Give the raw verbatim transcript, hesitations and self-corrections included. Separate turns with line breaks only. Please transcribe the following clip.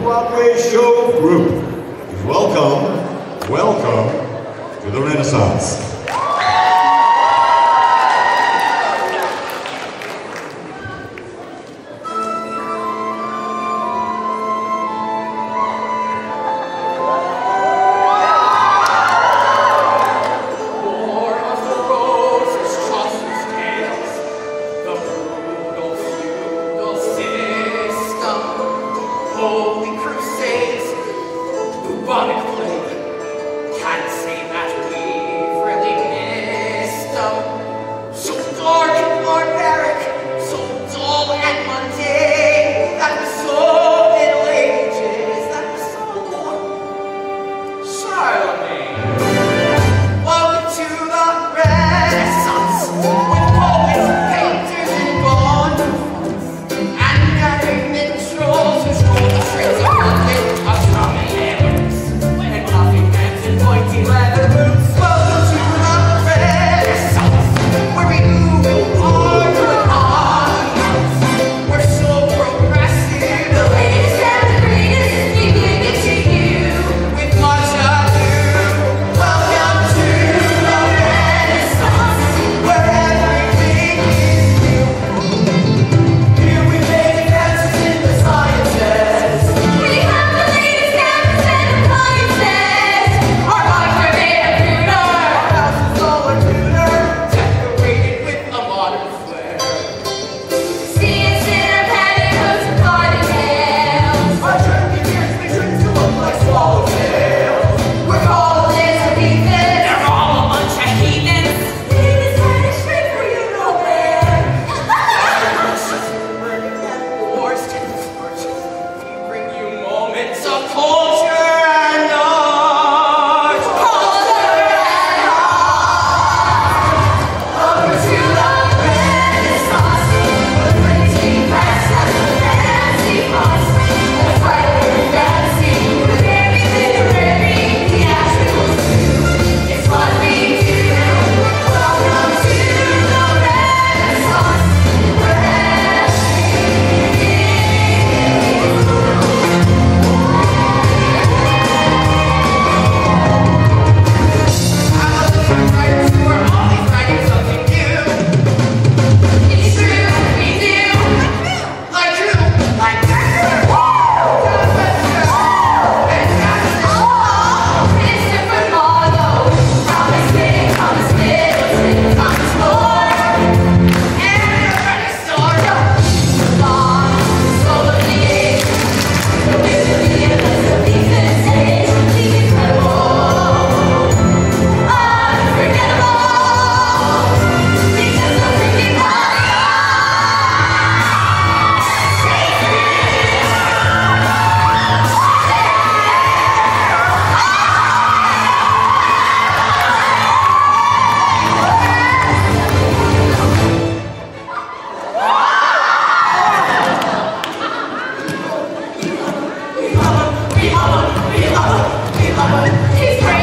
Broadway show group. Welcome, welcome to the Renaissance.
Holy crusades, bubonic plague, can't say that we've really missed them. So dark and barbaric, so dull and mundane, that was so Middle Ages, that was so Charlemagne. Welcome to the Renaissance, with poets, painters, and bonfires, and daring minstrels who stroll the streets of London, of drumming hammers, and puffing hands and pointy leather boots. Welcome to the Renaissance, where we oogle on and on. We're so progressive, the latest and the greatest is giving it to you with much ado. Welcome to the Renaissance, where everything is new. Here we make advances in the sciences.
We have the latest gadgets and appliances.
Our lives are made of pewter. Our house is all a tutor, decorated with a modern flair.
See us in our pantyhose and cottontails.
Our turkey beards we trim to look like swallowtails. We're all Elizabethans. They're all a bunch of heathens.
Leave this head straight for you nowhere.
Wars to sport. We bring you moments of culture and art. Culture and art. Welcome to the Renaissance. The printing press and the fancy fonts. The fighter and fancy. The very literary theatricals too. It's what we do. Welcome to the Renaissance. Where everything is new. I'm a little writers who are always writing something new. It's true, we do. Like who? Like Dexter.
Christopher Marlowe, Thomas Pitt, Thomas Middleton, Thomas More,
And a French star.
the long soul of the age, the wisdom, the Elizabethan age, the incredible, unforgettable, because of freaking
We love him, we love him, we love him, we love him.
He's great.